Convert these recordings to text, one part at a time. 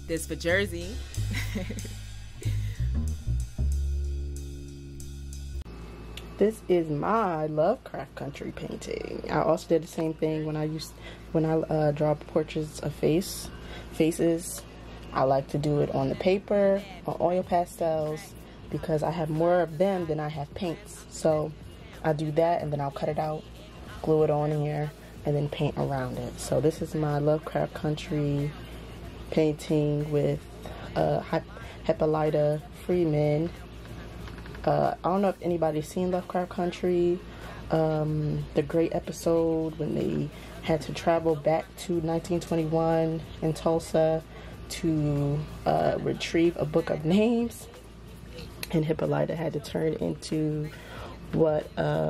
This for Jersey. This is my Lovecraft Country painting. I also did the same thing when I draw portraits of faces. I like to do it on the paper, on oil pastels, because I have more of them than I have paints. So I do that, and then I'll cut it out, glue it on here, and then paint around it. So this is my Lovecraft Country painting with Hippolyta Freeman. I don't know if anybody's seen Lovecraft Country, the great episode when they had to travel back to 1921 in Tulsa to retrieve a book of names, and Hippolyta had to turn into what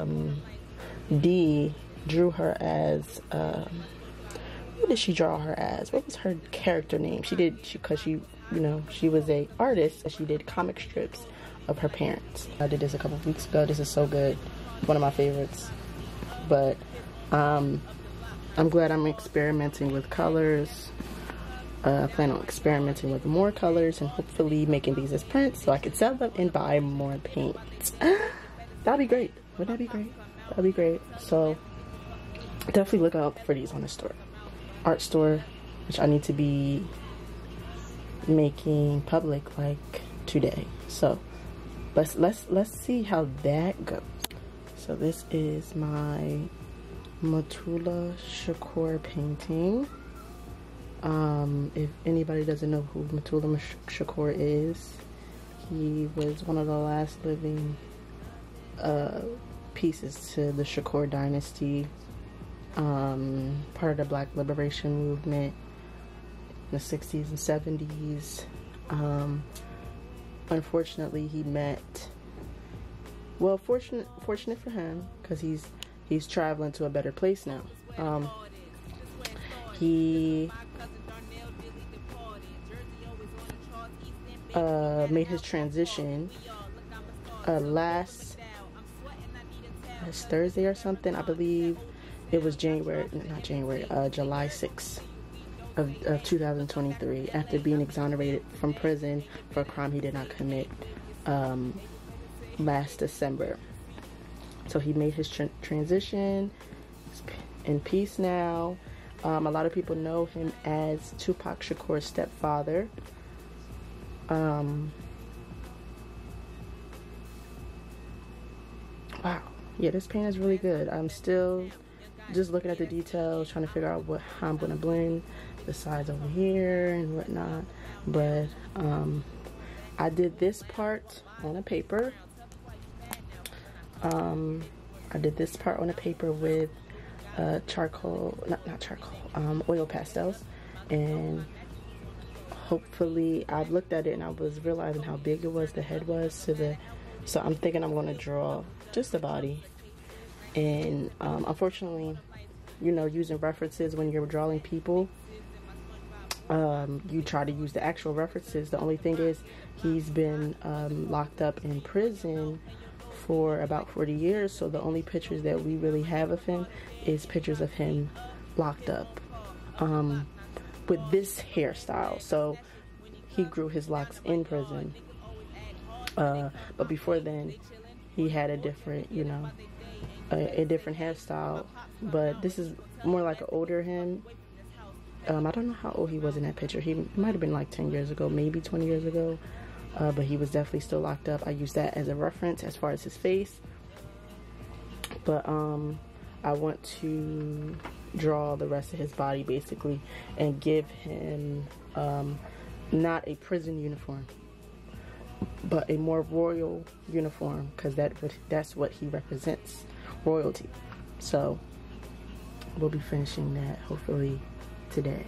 Dee drew her as. What did she draw her as? What was her character name? Because she was a artist, and she did comic strips of her parents. I did this a couple of weeks ago. This is so good. One of my favorites. But I'm glad I'm experimenting with colors. I plan on experimenting with more colors and hopefully making these as prints so I can sell them and buy more paint. That'd be great. Wouldn't that be great? That'd be great. So definitely look out for these on the store. Art store, which I need to be making public like today. So let's see how that goes. So this is my Mutulu Shakur painting. If anybody doesn't know who Mutulu Shakur is, he was one of the last living pieces to the Shakur dynasty, part of the Black Liberation Movement in the 60s and 70s. Unfortunately, he met, well, fortunate for him, because he's traveling to a better place now. He made his transition last Thursday or something. I believe it was July 6th of 2023, after being exonerated from prison for a crime he did not commit last December. So he made his transition. He's in peace now. A lot of people know him as Tupac Shakur's stepfather. Wow, yeah, this paint is really good. I'm still just looking at the details, trying to figure out how I'm going to blend the sides over here and whatnot. But I did this part on a paper. With oil pastels, and hopefully I've looked at it and I was realizing how big it was, the head was, so I'm thinking I'm going to draw just the body. And unfortunately, using references when you're drawing people, you try to use the actual references. The only thing is, he's been locked up in prison for about 40 years, so the only pictures that we really have of him is pictures of him locked up with this hairstyle. So he grew his locks in prison, but before then he had a different a different hairstyle. But this is more like an older him. I don't know how old he was in that picture. He might have been like 10 years ago, maybe 20 years ago. But he was definitely still locked up. I use that as a reference as far as his face. But I want to draw the rest of his body basically and give him not a prison uniform, but a more royal uniform, because that's what he represents, royalty. So we'll be finishing that hopefully today.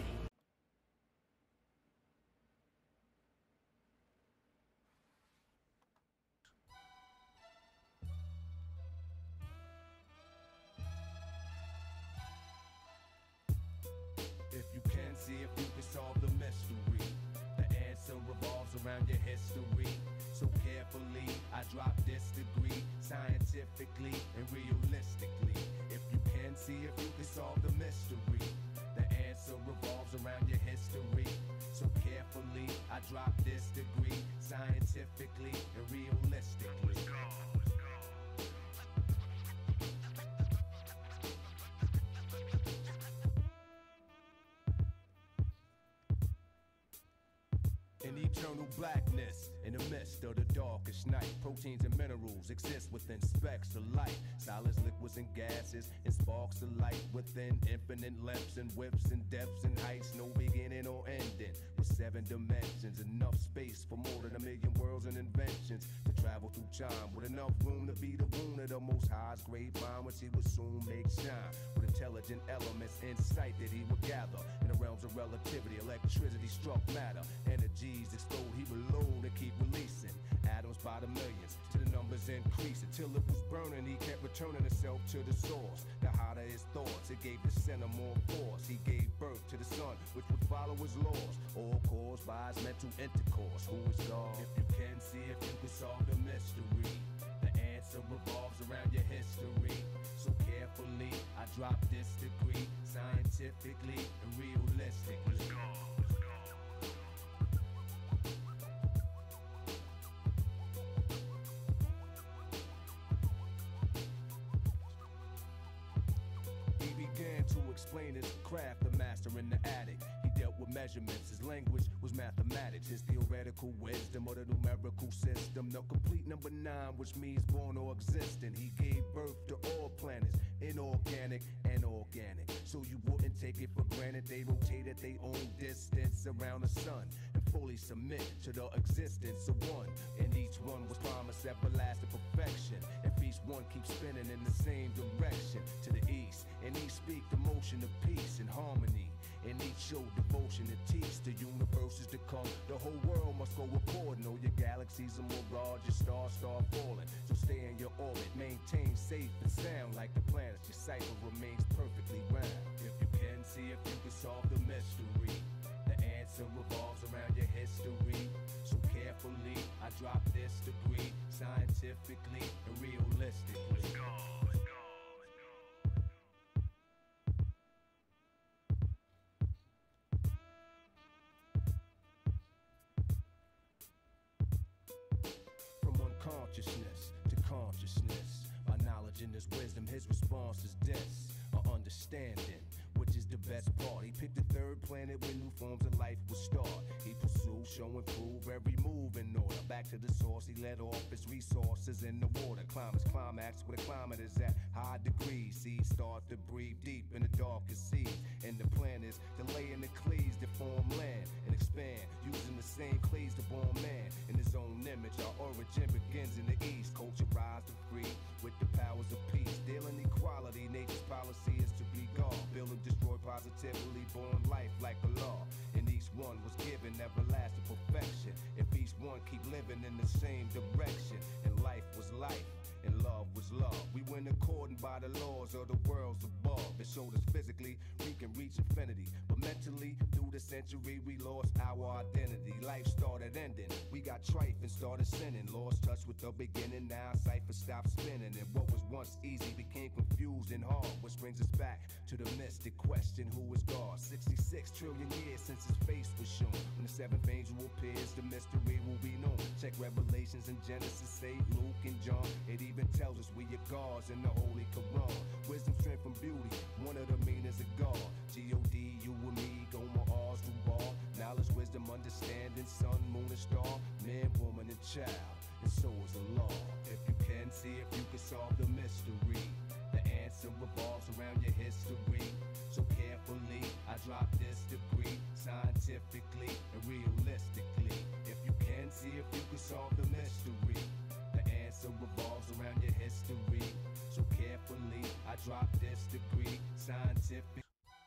If you can see, if you can solve the mystery, the answer revolves around your history. So carefully, I drop this degree, scientifically and realistically. If you can see, if you can solve the mystery, the answer revolves around your history. So carefully, dropped this degree scientifically and realistically. In eternal blackness, in the midst of the darkest night, proteins and minerals exist within specks of light. Solids, liquids, and gases, and sparks of light within infinite lengths and widths and depths and heights. No beginning or ending, with 7 dimensions, enough space for more than 1,000,000 worlds and inventions to travel through time, with enough room to be the wound of the Most High's great mind, which he would soon make shine with intelligent elements, insight that he would gather in the realms of relativity. Electricity struck matter, energies explode, he would load and keep releasing atoms by the millions till the numbers increase until it was burning. He kept returning himself to the source. The hotter his thoughts, it gave the center more force. He gave birth to the sun, which would follow his laws, all caused by his mental intercourse. Who is God? If you can see, if you can solve the mystery, the answer revolves around your history. So carefully, I drop this degree scientifically and realistically. To explain his craft, the master in the attic. He dealt with measurements, his language was mathematics. His theoretical wisdom of the numerical system, the complete number 9, which means born or existing. He gave birth to all planets, inorganic and organic. So you wouldn't take it for granted, they rotate at their own distance around the sun and fully submit to the existence of one. And each one was promised everlasting perfection. If each one keeps spinning in the same direction to the east, and each speak the motion of peace and harmony, and each show devotion to teach the universes to come. The whole world must go according. All your galaxies are mirage, your stars start falling. So stay in your orbit, maintain safe and sound like the planets. Your cycle remains perfectly round. If you can see, if you can solve the mystery, the answer revolves around your history. So carefully, I drop this degree scientifically and realistically. Let's go. Consciousness to consciousness, my knowledge and his wisdom, his response is this, understanding, which is the best part. He picked the 3rd planet where new forms of life would start. He pursued, show and prove every move in order. Back to the source, he let off his resources in the water. Climb his climax where the climate is at high degrees. Seeds start to breathe deep in the darkest seas. And the plan is to lay in the clays that form land and expand, using the same clays to born man in his own image. Our origin begins in the east. Culture rise to free with the powers of peace. Dealing equality, nature's policy is to be God. Build and destroy positively, born life like a law. And each one was given everlasting perfection. If each one keep living in the same direction, and life was life, and love was love. We went according by the laws of the worlds above. It showed us physically we can reach infinity, but mentally through the century we lost our identity. Life started ending, we got trife and started sinning. Lost touch with the beginning, now cipher stopped spinning, and what was once easy became confused and hard. Which brings us back to the mystic question, who is God? 66 trillion years since his face was shown. When the 7th angel appears, the mystery will be known. Check Revelations and Genesis, St. Luke and John. It even tells us we are gods in the Holy Quran. Wisdom, strength, and beauty, one of the meanings of God. G-O-D, you and me, go my R's through bar. Knowledge, wisdom, understanding, sun, moon, and star. Man, woman, and child, and so is the law. If you can see, if you can solve the mystery, the answer revolves around your history. So carefully, I drop this degree scientifically and realistically. If you can see, if you can solve the mystery, the answer revolves around your history. So carefully, I drop this degree scientific.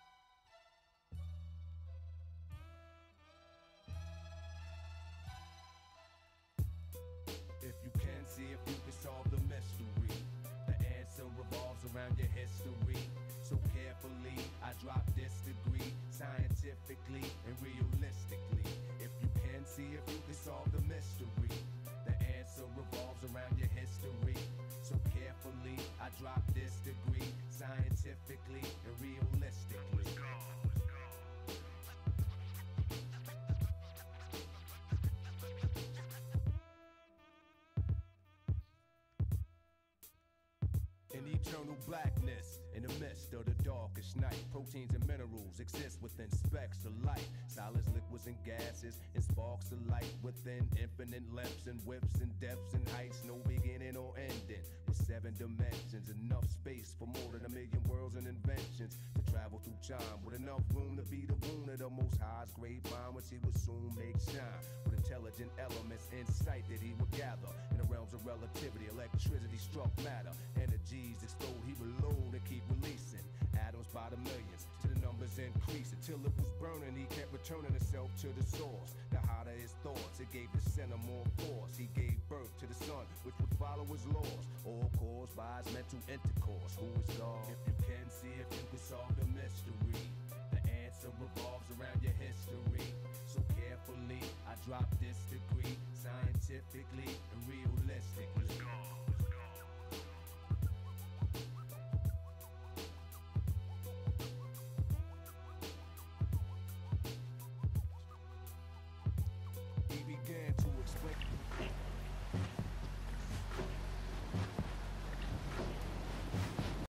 If you can see, if you can solve the mystery, the answer revolves around your history. So carefully, I drop this degree scientifically and realistically. If you can see, if you can solve the mystery, the answer revolves around your history. So carefully, I drop this degree scientifically and realistically. Let's go. in eternal blackness. In the midst of the darkest night, proteins and minerals exist within specks of light. Solids, liquids, and gases, and sparks of light within infinite lengths and widths and depths and heights. No beginning or ending. With 7 dimensions, enough space for more than 1,000,000 worlds and inventions to travel through time. With enough room to be the wound of the Most High's great mind, which he would soon make shine. With intelligent elements, insight that he would gather in the realms of relativity. Electricity struck matter, energies extolled he would load and keep releasing. Atoms by the millions, to the numbers increase until it was burning. He kept returning himself to the source. The hotter his thoughts, it gave the center more force. He gave birth to the sun, which would follow his laws, all caused by his mental intercourse. Who is God? If you can see, if you can solve the mystery, the answer revolves around your history. So carefully, I drop this degree. Scientifically,